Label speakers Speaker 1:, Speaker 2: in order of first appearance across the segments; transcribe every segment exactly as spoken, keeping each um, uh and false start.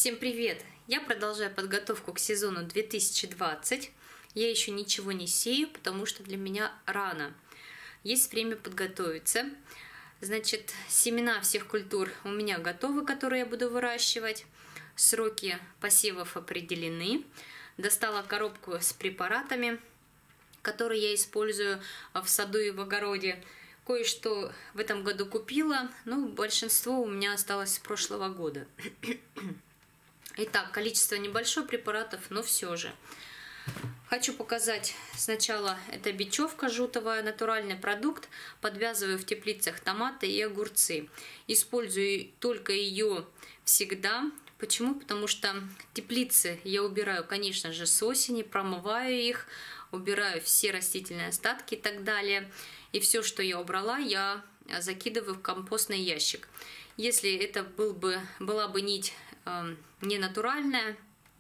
Speaker 1: Всем привет! Я продолжаю подготовку к сезону две тысячи двадцать. Я еще ничего не сею, потому что для меня рано. Есть время подготовиться. Значит, семена всех культур у меня готовы, которые я буду выращивать. Сроки посевов определены. Достала коробку с препаратами, которые я использую в саду и в огороде. Кое-что в этом году купила, но большинство у меня осталось с прошлого года. Итак, количество небольшое препаратов, но все же. Хочу показать сначала, это бечевка жутовая, натуральный продукт. Подвязываю в теплицах томаты и огурцы. Использую только ее всегда. Почему? Потому что теплицы я убираю, конечно же, с осени, промываю их, убираю все растительные остатки и так далее. И все, что я убрала, я закидываю в компостный ящик. Если это был бы, была бы нить э, не натуральная,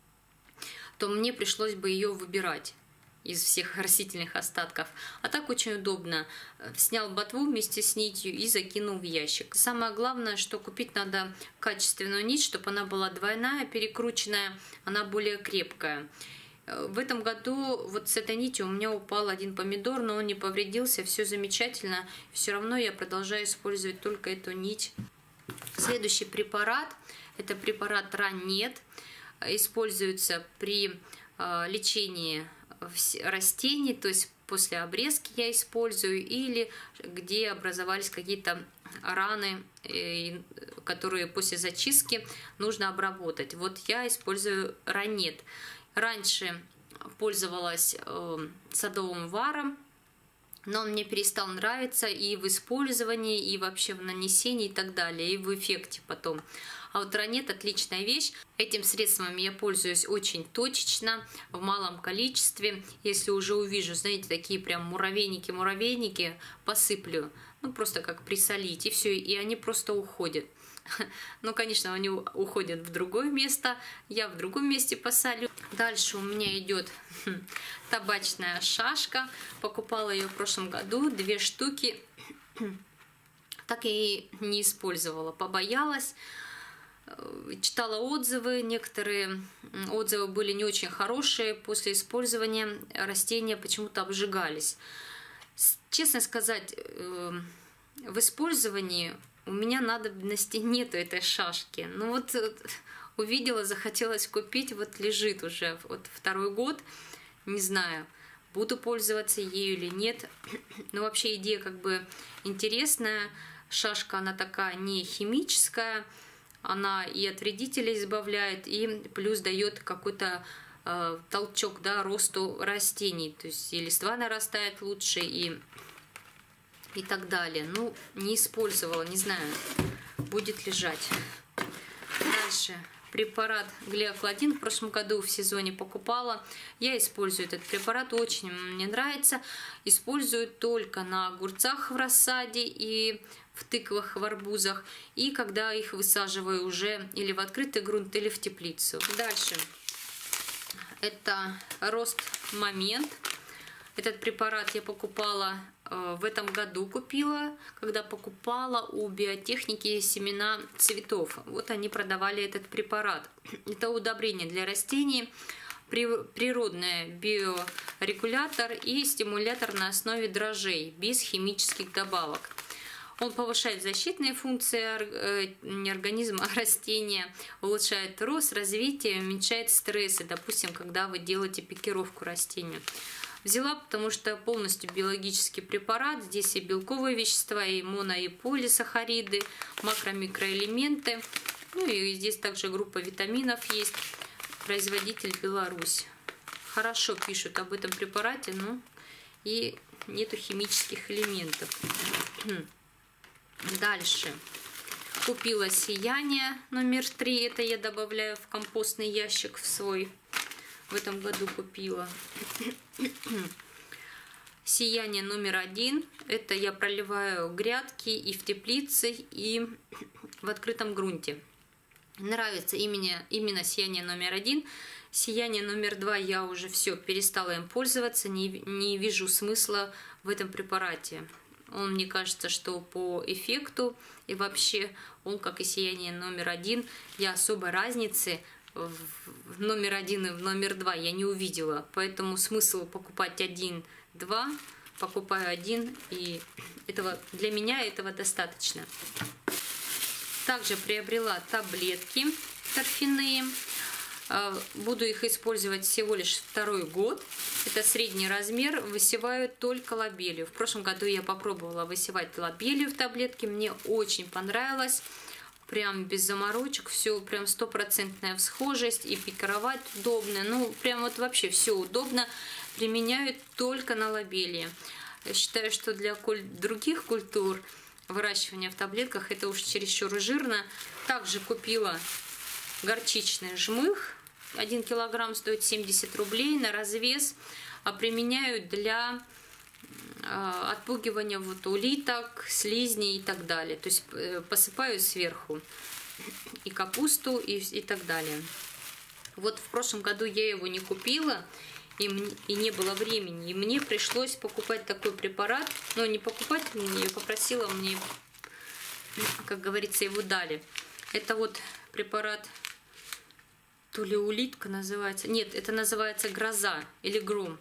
Speaker 1: то мне пришлось бы ее выбирать из всех растительных остатков. А так очень удобно. Снял ботву вместе с нитью и закинул в ящик. Самое главное, что купить надо качественную нить, чтобы она была двойная, перекрученная, она более крепкая. В этом году вот с этой нитью у меня упал один помидор, но он не повредился, все замечательно. Все равно я продолжаю использовать только эту нить. Следующий препарат, это препарат Ранет. Используется при лечении растений, то есть после обрезки я использую, или где образовались какие-то раны, которые после зачистки нужно обработать. Вот я использую Ранет. Раньше пользовалась э, садовым варом, но он мне перестал нравиться и в использовании, и вообще в нанесении и так далее, и в эффекте потом. А вот Ранет отличная вещь. Этим средством я пользуюсь очень точечно, в малом количестве. Если уже увижу, знаете, такие прям муравейники-муравейники, посыплю. Ну, просто как присолить, и все, и они просто уходят. Ну, конечно, они уходят в другое место, я в другом месте посолю. Дальше у меня идет табачная шашка. Покупала ее в прошлом году, две штуки. Так я и не использовала, побоялась. Читала отзывы, некоторые отзывы были не очень хорошие. После использования растения почему-то обжигались. Честно сказать, в использовании у меня надобности нету этой шашки. Ну вот увидела, захотелось купить, вот лежит уже вот второй год. Не знаю, буду пользоваться ею или нет. Но вообще идея как бы интересная. Шашка, она такая не химическая. Она и от вредителей избавляет, и плюс дает какой-то э, толчок, да, росту растений. То есть и листва нарастает лучше, и... и так далее. Ну, не использовала, не знаю, будет лежать. Дальше. Препарат Глиокладин в прошлом году в сезоне покупала. Я использую этот препарат, очень мне нравится. Использую только на огурцах в рассаде и в тыквах, в арбузах. И когда их высаживаю уже или в открытый грунт, или в теплицу. Дальше. Это Рост Момент. Этот препарат я покупала в этом году, купила, когда покупала у биотехники семена цветов. Вот они продавали этот препарат. Это удобрение для растений, природный биорегулятор и стимулятор на основе дрожжей, без химических добавок. Он повышает защитные функции организма растения, улучшает рост, развитие, уменьшает стрессы, допустим, когда вы делаете пикировку растения. Взяла, потому что полностью биологический препарат. Здесь и белковые вещества, и моно- и полисахариды, макро-микроэлементы. Ну и здесь также группа витаминов есть. Производитель Беларусь. Хорошо пишут об этом препарате, но и нету химических элементов. Дальше. Купила Сияние номер три. Это я добавляю в компостный ящик в свой. В этом году купила. Сияние номер один. Это я проливаю грядки и в теплице, и в открытом грунте. Нравится именно, именно сияние номер один. Сияние номер два я уже все перестала им пользоваться. Не, не вижу смысла в этом препарате. Он, мне кажется, что по эффекту и вообще он, как и сияние номер один, я особой разницы в номер один и в номер два я не увидела. Поэтому смысл покупать один, два, покупаю один, и этого, для меня этого достаточно. Также приобрела таблетки торфяные. Буду их использовать всего лишь второй год. Это средний размер. Высеваю только лобелию. В прошлом году я попробовала высевать лобелию в таблетке. Мне очень понравилось. Прям без заморочек. Все прям стопроцентная всхожесть. И пикировать удобно. Ну, прям вот вообще все удобно. Применяю только на лобелии. Я считаю, что для куль... других культур выращивания в таблетках это уж чересчур жирно. Также купила горчичный жмых. один килограмм стоит семьдесят рублей на развес. А применяю для э, отпугивания вот улиток, слизней и так далее. То есть э, посыпаю сверху и капусту и, и так далее. Вот в прошлом году я его не купила. И, мне, и не было времени. И мне пришлось покупать такой препарат. Но не покупать, я попросила, мне, как говорится, его дали. Это вот препарат, то ли улитка называется. Нет, это называется гроза или гром.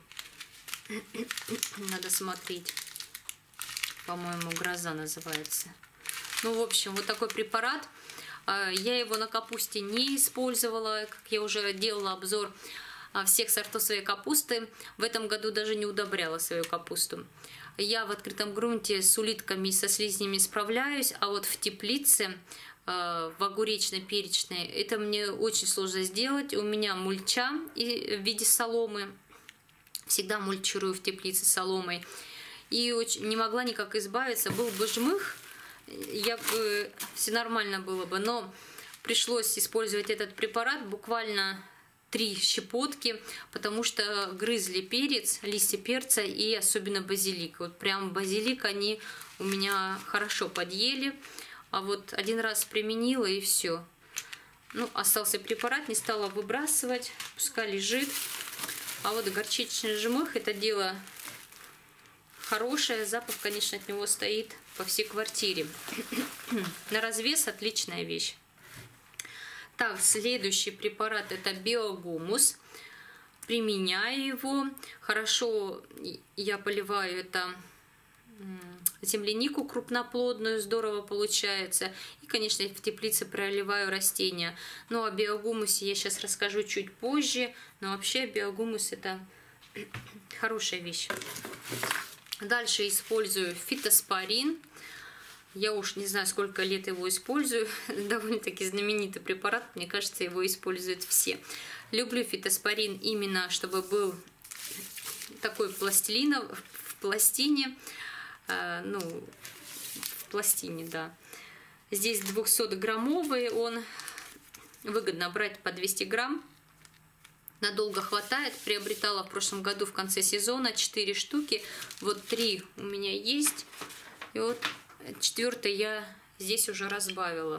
Speaker 1: Надо смотреть. По-моему, гроза называется. Ну, в общем, вот такой препарат. Я его на капусте не использовала, как я уже делала обзор всех сортов своей капусты. В этом году даже не удобряла свою капусту. Я в открытом грунте с улитками и со слизнями справляюсь, а вот в теплице, в огуречно-перечной, это мне очень сложно сделать. У меня мульча в виде соломы. Всегда мульчирую в теплице соломой. И очень не могла никак избавиться. Был бы жмых, я бы, все нормально было бы. Но пришлось использовать этот препарат буквально три щепотки, потому что грызли перец, листья перца и особенно базилик. Вот прям базилик они у меня хорошо подъели. А вот один раз применила и все. Ну, остался препарат, не стала выбрасывать, пускай лежит. А вот горчичный жмых, это дело хорошее. Запах, конечно, от него стоит по всей квартире. На развес отличная вещь. Так, следующий препарат это биогумус. Применяю его. Хорошо я поливаю это землянику крупноплодную, здорово получается. И, конечно, в теплице проливаю растения. Ну, о биогумусе я сейчас расскажу чуть позже. Но вообще биогумус это хорошая вещь. Дальше использую фитоспорин. Я уж не знаю, сколько лет его использую. Довольно-таки знаменитый препарат. Мне кажется, его используют все. Люблю фитоспорин именно, чтобы был такой пластилин в пластине. Э, ну, в пластине, да. Здесь двухсотграммовый. Он выгодно брать по двести грамм. Надолго хватает. Приобретала в прошлом году в конце сезона четыре штуки. Вот три у меня есть. И вот четвертый я здесь уже разбавила.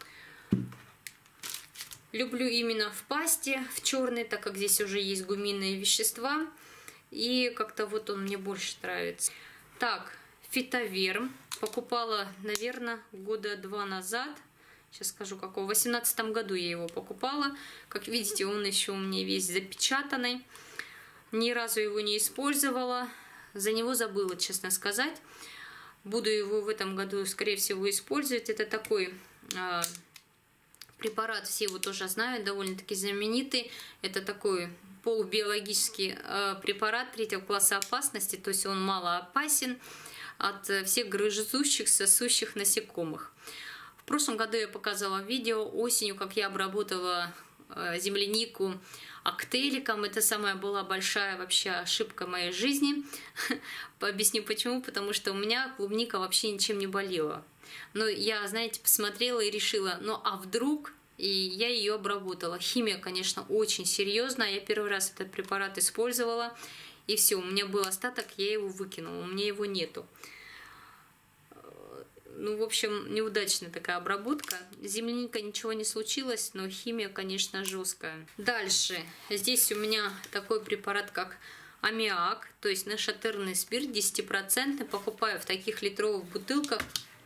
Speaker 1: Люблю именно в пасте, в черной, так как здесь уже есть гуминные вещества. И как-то вот он мне больше нравится. Так, фитоверм. Покупала, наверное, года два назад. Сейчас скажу, какого. В восемнадцатом году я его покупала. Как видите, он еще у меня весь запечатанный. Ни разу его не использовала. За него забыла, честно сказать. Буду его в этом году, скорее всего, использовать. Это такой э, препарат, все его тоже знают, довольно-таки знаменитый. Это такой полубиологический э, препарат третьего класса опасности. То есть он мало опасен от всех грызущих, сосущих насекомых. В прошлом году я показала видео осенью, как я обработала э, землянику актеликом. Это самая была большая вообще ошибка моей жизни. Объясню почему. Потому что у меня клубника вообще ничем не болела. Но я, знаете, посмотрела и решила, ну а вдруг? И я ее обработала. Химия, конечно, очень серьезная. Я первый раз этот препарат использовала. И все, у меня был остаток, я его выкинула. У меня его нету. Ну, в общем, неудачная такая обработка. Земляника ничего не случилось, но химия, конечно, жесткая. Дальше. Здесь у меня такой препарат, как аммиак, то есть нашатырный спирт десять процентов. Покупаю в таких литровых бутылках.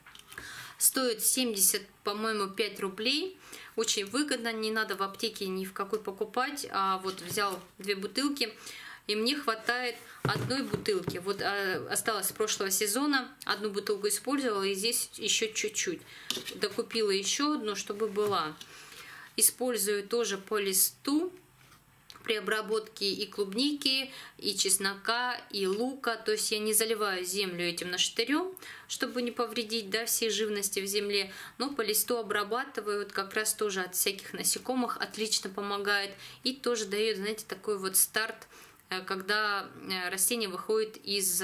Speaker 1: Стоит семьдесят, по-моему, пять рублей. Очень выгодно, не надо в аптеке ни в какой покупать. А вот взял две бутылки, и мне хватает одной бутылки. Вот а, осталось с прошлого сезона, одну бутылку использовала, и здесь еще чуть-чуть. Докупила еще одну, чтобы была. Использую тоже по листу при обработке и клубники, и чеснока, и лука. То есть я не заливаю землю этим нашатырем, чтобы не повредить, да, всей живности в земле. Но по листу обрабатываю, вот как раз тоже от всяких насекомых, отлично помогает. И тоже дает, знаете, такой вот старт, когда растение выходит из,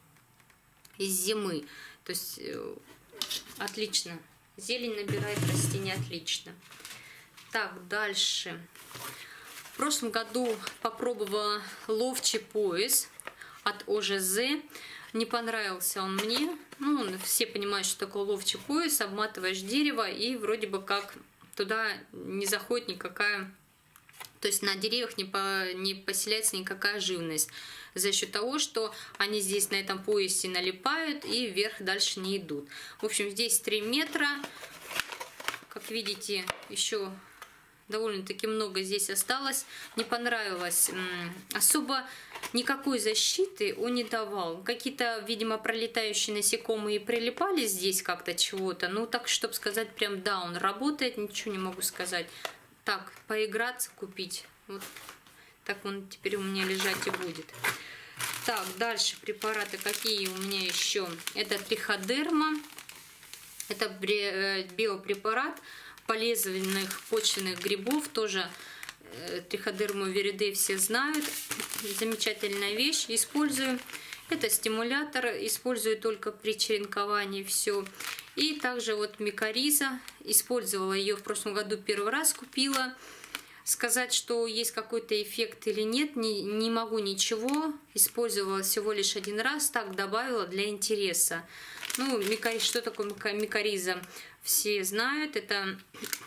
Speaker 1: из зимы. То есть отлично. Зелень набирает растение отлично. Так, дальше. В прошлом году попробовала ловчий пояс от О Ж З. Не понравился он мне. Ну, все понимают, что такое ловчий пояс. Обматываешь дерево, и вроде бы как туда не заходит никакая... То есть на деревьях не, по, не поселяется никакая живность. За счет того, что они здесь на этом поясе налипают и вверх дальше не идут. В общем, здесь три метра. Как видите, еще... довольно-таки много здесь осталось. Не понравилось. Особо никакой защиты он не давал. Какие-то, видимо, пролетающие насекомые прилипали здесь как-то чего-то. Ну, так, чтобы сказать, прям да, он работает, ничего не могу сказать. Так, поиграться, купить. Вот так он теперь у меня лежать и будет. Так, дальше препараты какие у меня еще. Это триходерма. Это биопрепарат полезных почвенных грибов, тоже э, триходерму вириде все знают, замечательная вещь, использую. Это стимулятор, использую только при черенковании, все. И также вот микориза, использовала ее в прошлом году, первый раз купила. Сказать, что есть какой-то эффект или нет, не, не могу ничего, использовала всего лишь один раз, так добавила для интереса. Ну, микориз, что такое микориза? Все знают, это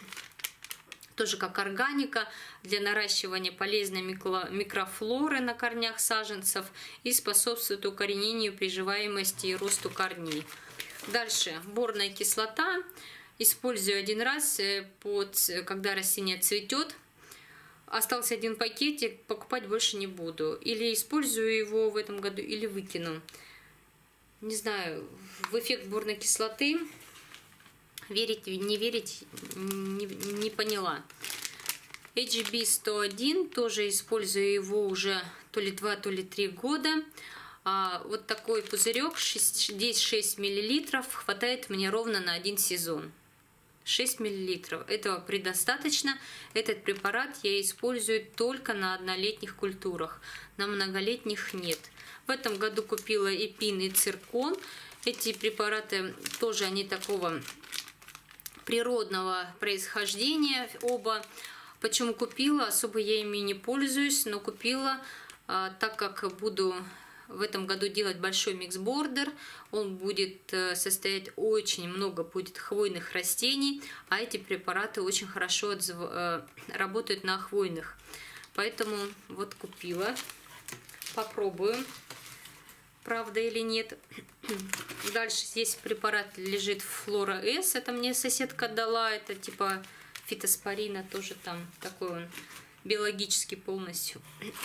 Speaker 1: тоже как органика для наращивания полезной микрофлоры на корнях саженцев и способствует укоренению, приживаемости и росту корней. Дальше борная кислота. Использую один раз, под, когда растение цветет. Остался один пакетик, покупать больше не буду. Или использую его в этом году, или выкину. Не знаю, в эффект борной кислоты верить, не верить, не, не поняла. Эйч Би сто один, тоже использую его уже то ли два, то ли три года. А, вот такой пузырек, здесь шесть миллилитров, хватает мне ровно на один сезон. шесть миллилитров. Этого предостаточно. Этот препарат я использую только на однолетних культурах. На многолетних нет. В этом году купила эпин и циркон. Эти препараты тоже они такого природного происхождения оба. Почему купила? Особо я ими не пользуюсь, но купила, так как буду в этом году делать большой миксбордер. Он будет состоять очень много будет хвойных растений, а эти препараты очень хорошо отзыв... работают на хвойных. Поэтому вот купила. Попробую, правда или нет. Дальше здесь препарат лежит Флора С. Это мне соседка дала. Это типа фитоспорина, тоже там такой он биологический полностью.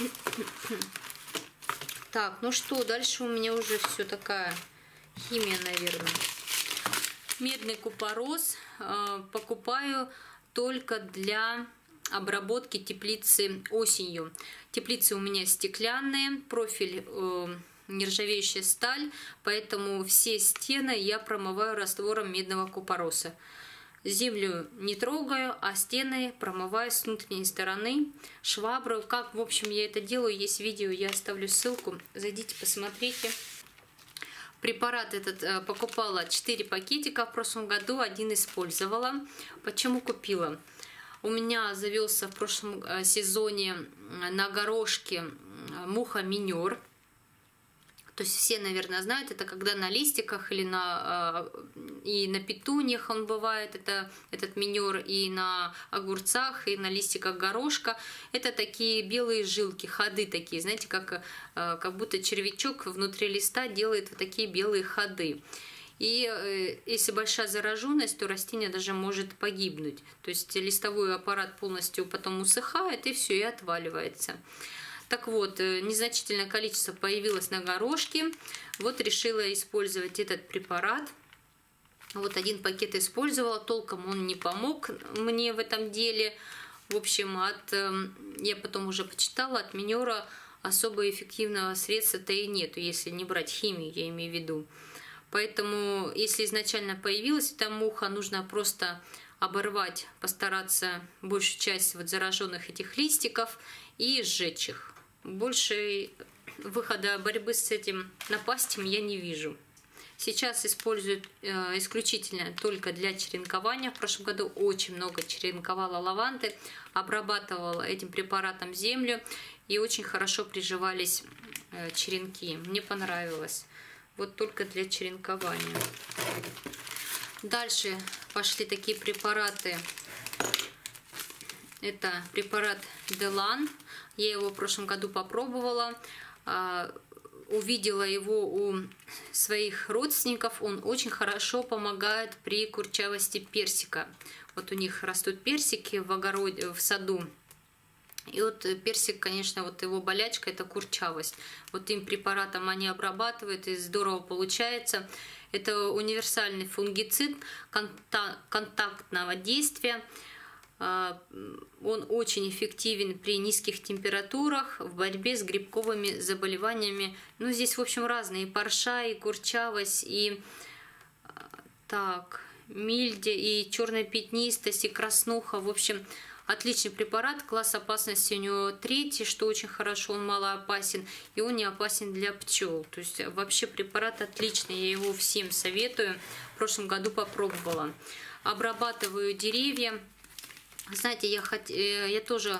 Speaker 1: Так, ну что, дальше у меня уже все такая химия, наверное. Медный купорос э, покупаю только для обработки теплицы осенью. Теплицы у меня стеклянные, профиль э, нержавеющая сталь, поэтому все стены я промываю раствором медного купороса. Землю не трогаю, а стены промываю с внутренней стороны шваброй. Как, в общем, я это делаю, есть видео, я оставлю ссылку. Зайдите, посмотрите. Препарат этот покупала четыре пакетика в прошлом году, один использовала. Почему купила? У меня завелся в прошлом сезоне на горошке муха-минер. То есть все, наверное, знают, это когда на листиках или на, и на петуньях он бывает, это, этот минер, и на огурцах, и на листиках горошка. Это такие белые жилки, ходы такие, знаете, как, как будто червячок внутри листа делает вот такие белые ходы. И если большая зараженность, то растение даже может погибнуть. То есть листовой аппарат полностью потом усыхает, и все, и отваливается. Так вот, незначительное количество появилось на горошке. Вот решила использовать этот препарат. Вот один пакет использовала, толком он не помог мне в этом деле. В общем, от, я потом уже почитала, от минера особо эффективного средства-то и нету, если не брать химию, я имею в виду. Поэтому, если изначально появилась эта муха, нужно просто оборвать, постараться большую часть вот зараженных этих листиков и сжечь их. Больше выхода борьбы с этим напастью я не вижу. Сейчас используют э, исключительно только для черенкования. В прошлом году очень много черенковала лаванды, обрабатывала этим препаратом землю, и очень хорошо приживались э, черенки. Мне понравилось. Вот только для черенкования. Дальше пошли такие препараты. Это препарат Делан. Я его в прошлом году попробовала. Увидела его у своих родственников. Он очень хорошо помогает при курчавости персика. Вот у них растут персики в огороде, в саду. И вот персик, конечно, вот его болячка – это курчавость. Вот им препаратом они обрабатывают, и здорово получается. Это универсальный фунгицид контактного действия. Он очень эффективен при низких температурах в борьбе с грибковыми заболеваниями. Ну, здесь, в общем, разные. И парша, и курчавость, и так, мильдя, и черная пятнистость, и краснуха. В общем, отличный препарат. Класс опасности у него третий, что очень хорошо, он мало опасен. И он не опасен для пчел. То есть вообще препарат отличный, я его всем советую. В прошлом году попробовала. Обрабатываю деревья. Знаете, я, хот... я тоже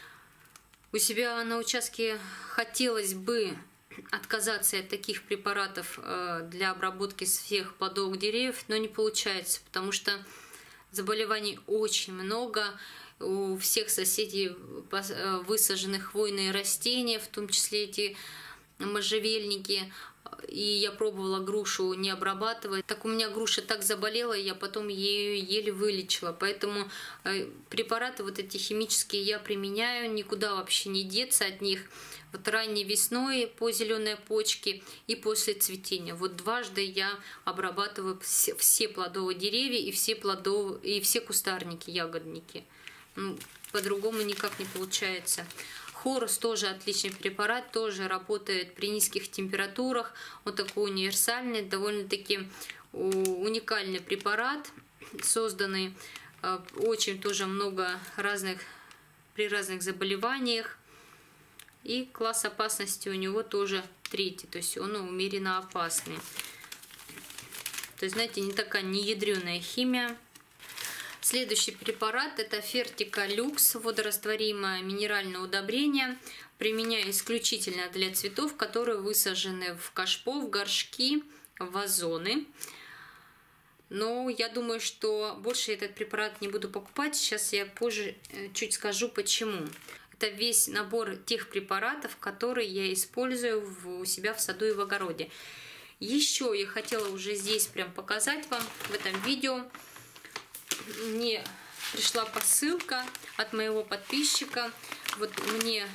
Speaker 1: у себя на участке хотелось бы отказаться от таких препаратов для обработки всех плодовых деревьев, но не получается, потому что заболеваний очень много. У всех соседей высажены хвойные растения, в том числе эти можжевельники. И я пробовала грушу не обрабатывать. Так у меня груша так заболела, я потом ее еле вылечила. Поэтому препараты вот эти химические я применяю, никуда вообще не деться от них. Вот ранней весной по зеленой почке и после цветения. Вот дважды я обрабатываю все, все плодовые деревья и все, плодов... и все кустарники, ягодники. Ну, по-другому никак не получается. Хорус тоже отличный препарат, тоже работает при низких температурах. Он такой универсальный, довольно-таки уникальный препарат, созданный очень тоже много разных, при разных заболеваниях. И класс опасности у него тоже третий, то есть он умеренно опасный. То есть, знаете, не такая неядреная химия. Следующий препарат – это Фертика Люкс, водорастворимое минеральное удобрение. Применяю исключительно для цветов, которые высажены в кашпо, в горшки, в вазоны. Но я думаю, что больше этот препарат не буду покупать. Сейчас я позже чуть скажу почему. Это весь набор тех препаратов, которые я использую у себя в саду и в огороде. Еще я хотела уже здесь прям показать вам в этом видео. Мне пришла посылка от моего подписчика. Вот мне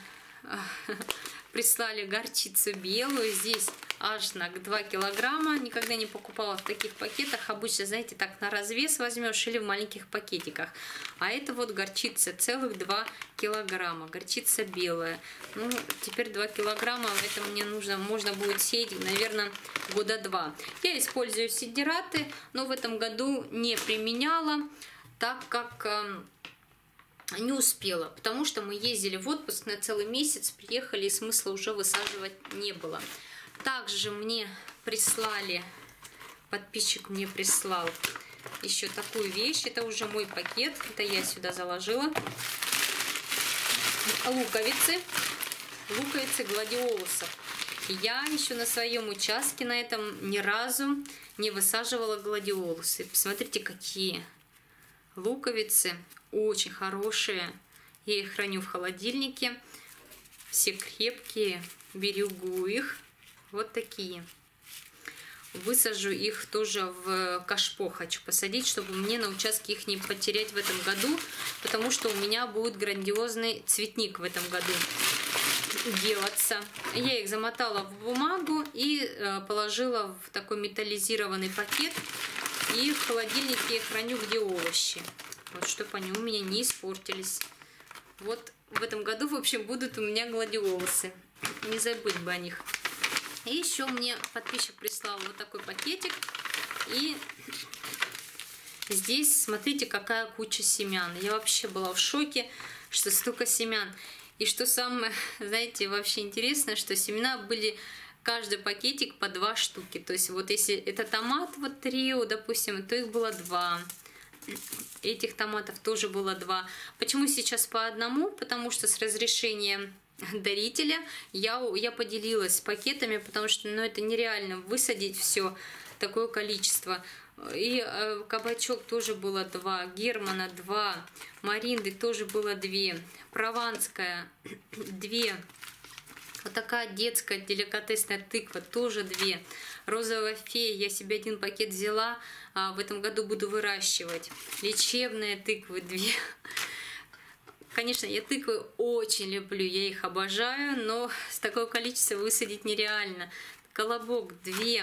Speaker 1: прислали горчицу белую. Здесь аж на два килограмма. Никогда не покупала в таких пакетах. Обычно, знаете, так на развес возьмешь или в маленьких пакетиках. А это вот горчица целых два килограмма. Горчица белая. Ну, теперь два килограмма. Это мне нужно, можно будет сеять, наверное, года два. Я использую сидираты, но в этом году не применяла, так как э, не успела. Потому что мы ездили в отпуск на целый месяц, приехали, и смысла уже высаживать не было. Также мне прислали, подписчик мне прислал еще такую вещь. Это уже мой пакет. Это я сюда заложила. Луковицы. Луковицы гладиолусов. Я еще на своем участке на этом ни разу не высаживала гладиолусы. Посмотрите, какие луковицы, очень хорошие. Я их храню в холодильнике, все крепкие, берегу их. Вот такие. Высажу их тоже в кашпо, хочу посадить, чтобы мне на участке их не потерять в этом году, потому что у меня будет грандиозный цветник в этом году делаться. Я их замотала в бумагу и положила в такой металлизированный пакет, и в холодильнике я храню, где овощи, вот, чтобы они у меня не испортились. Вот в этом году, в общем, будут у меня гладиолусы, не забыть бы о них. И еще мне подписчик прислал вот такой пакетик. И здесь, смотрите, какая куча семян. Я вообще была в шоке, что столько семян. И что самое, знаете, вообще интересное, что семена были каждый пакетик по два штуки. То есть вот если это томат, вот трио, допустим, то их было два. Этих томатов тоже было два. Почему сейчас по одному? Потому что с разрешения дарителя я, я поделилась пакетами, потому что ну, это нереально высадить все такое количество. И э, кабачок тоже было два, Германа два, Маринды тоже было две, Прованская две, вот такая детская деликатесная тыква тоже две, розовая фея, я себе один пакет взяла, а в этом году буду выращивать, лечебные тыквы две. Конечно, я тыквы очень люблю, я их обожаю, но с такого количества высадить нереально. Колобок две,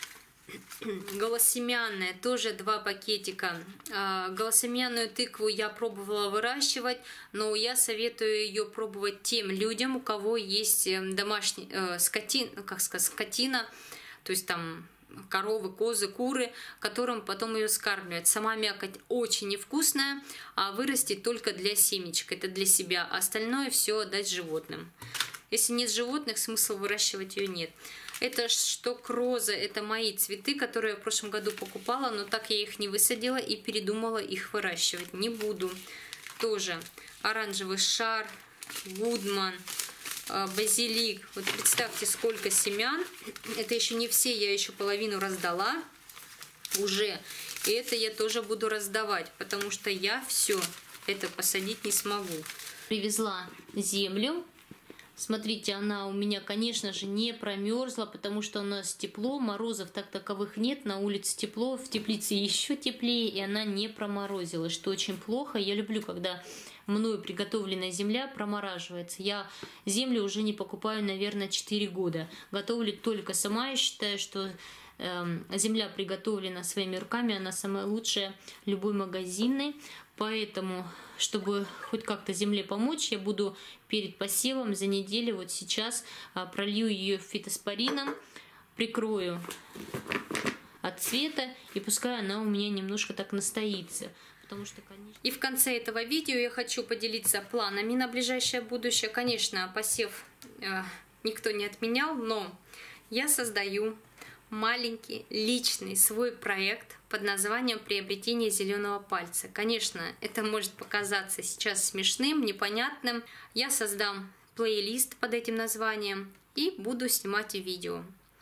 Speaker 1: голосемянная тоже два пакетика. Голосемянную тыкву я пробовала выращивать, но я советую ее пробовать тем людям, у кого есть домашний э, скотин, как сказать, скотина, то есть там коровы, козы, куры, которым потом ее скармливать. Сама мякоть очень невкусная, а вырастет только для семечек, это для себя. Остальное все отдать животным. Если нет животных, смысла выращивать ее нет. Это шток роза, это мои цветы, которые я в прошлом году покупала, но так я их не высадила и передумала их выращивать. Не буду. Тоже оранжевый шар, гудман, базилик. Вот представьте, сколько семян. Это еще не все, я еще половину раздала уже. И это я тоже буду раздавать, потому что я все это посадить не смогу. Привезла землю. Смотрите, она у меня, конечно же, не промерзла, потому что у нас тепло, морозов так таковых нет, на улице тепло, в теплице еще теплее, и она не проморозилась, что очень плохо. Я люблю, когда мною приготовленная земля промораживается. Я землю уже не покупаю, наверное, четыре года. Готовлю только сама. Я считаю, что э, земля приготовлена своими руками, она самая лучшая любой магазинной. Поэтому, чтобы хоть как-то земле помочь, я буду перед посевом за неделю, вот сейчас пролью ее фитоспорином, прикрою от света, и пускай она у меня немножко так настоится. Потому что, конечно... И в конце этого видео я хочу поделиться планами на ближайшее будущее. Конечно, посев э, никто не отменял, но я создаю маленький личный свой проект под названием «Приобретение зеленого пальца». Конечно, это может показаться сейчас смешным, непонятным. Я создам плейлист под этим названием и буду снимать видео.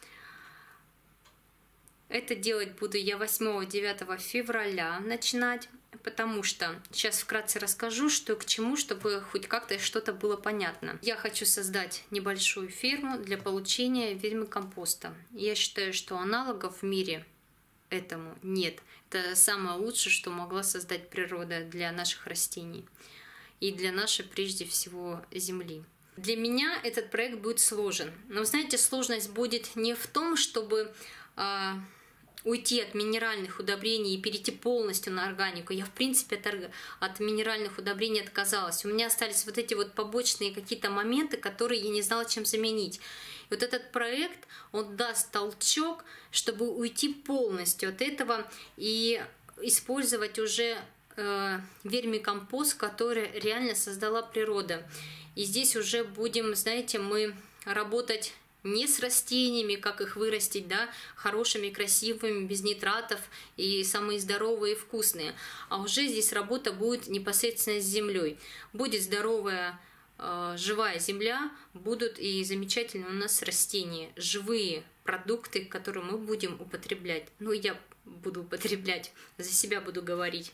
Speaker 1: Это делать буду я восьмого-девятого февраля начинать, потому что сейчас вкратце расскажу, что к чему, чтобы хоть как-то что-то было понятно. Я хочу создать небольшую ферму для получения вермикомпоста. Я считаю, что аналогов в мире этому нет. Это самое лучшее, что могла создать природа для наших растений и для нашей, прежде всего, земли. Для меня этот проект будет сложен. Но, знаете, сложность будет не в том, чтобы э, уйти от минеральных удобрений и перейти полностью на органику. Я, в принципе, от, от минеральных удобрений отказалась. У меня остались вот эти вот побочные какие-то моменты, которые я не знала, чем заменить. И вот этот проект, он даст толчок, чтобы уйти полностью от этого и использовать уже э, вермикомпост, который реально создала природа. И здесь уже будем, знаете, мы работать не с растениями, как их вырастить, да, хорошими, красивыми, без нитратов и самые здоровые и вкусные, а уже здесь работа будет непосредственно с землей. Будет здоровая живая земля, будут и замечательные у нас растения, живые продукты, которые мы будем употреблять. Ну, я буду употреблять, за себя буду говорить.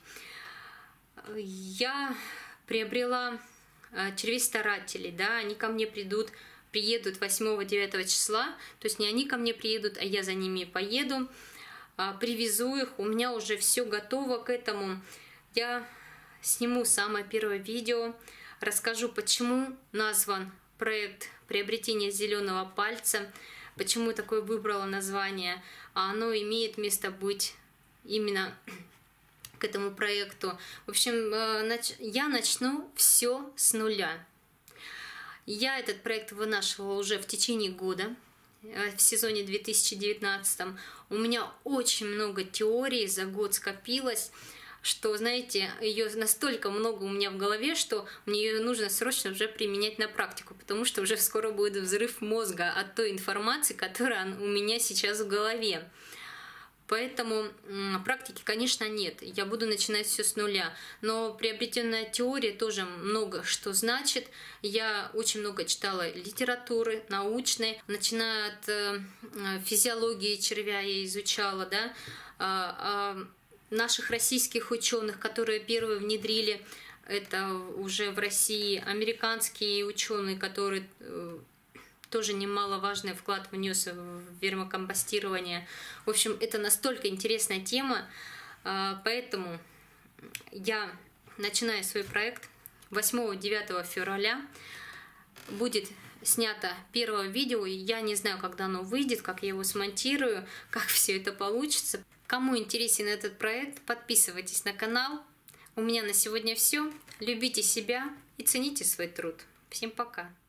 Speaker 1: Я приобрела червей-старателей, да, они ко мне придут, приедут восьмого-девятого числа, то есть не они ко мне приедут, а я за ними поеду, привезу их, у меня уже все готово к этому. Я сниму самое первое видео, расскажу, почему назван проект приобретения зеленого пальца, почему такое выбрала название, а оно имеет место быть именно к этому проекту. В общем, я начну все с нуля. Я этот проект вынашивала уже в течение года, в сезоне две тысячи девятнадцатом. У меня очень много теорий за год скопилось, что, знаете, ее настолько много у меня в голове, что мне ее нужно срочно уже применять на практику, потому что уже скоро будет взрыв мозга от той информации, которая у меня сейчас в голове. Поэтому практики, конечно, нет. Я буду начинать все с нуля. Но приобретенная теория тоже много что значит. Я очень много читала литературы научной, начиная от физиологии червя я изучала, да, наших российских ученых, которые первые внедрили это уже в России, американские ученые, которые тоже немаловажный вклад внес в вермикомпостирование. В общем, это настолько интересная тема, поэтому я начинаю свой проект. восьмого-девятого февраля будет снято первое видео. Я не знаю, когда оно выйдет, как я его смонтирую, как все это получится. Кому интересен этот проект, подписывайтесь на канал. У меня на сегодня все. Любите себя и цените свой труд. Всем пока!